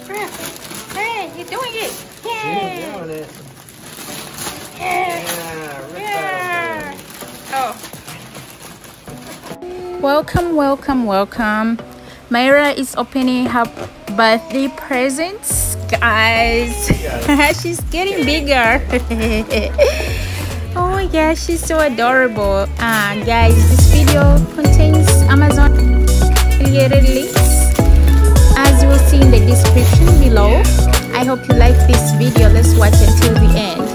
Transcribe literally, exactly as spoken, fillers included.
Hurry up. Hey, you're doing it. Yay. You're doing it. Yeah. Yeah. Yeah. Oh. Welcome, welcome, welcome. Myla is opening her birthday presents, guys. She's getting bigger. Oh my gosh, she's so adorable. Uh, guys, this video contains Amazon affiliated links, as you will see in the description below. I hope you like this video. Let's watch until the end.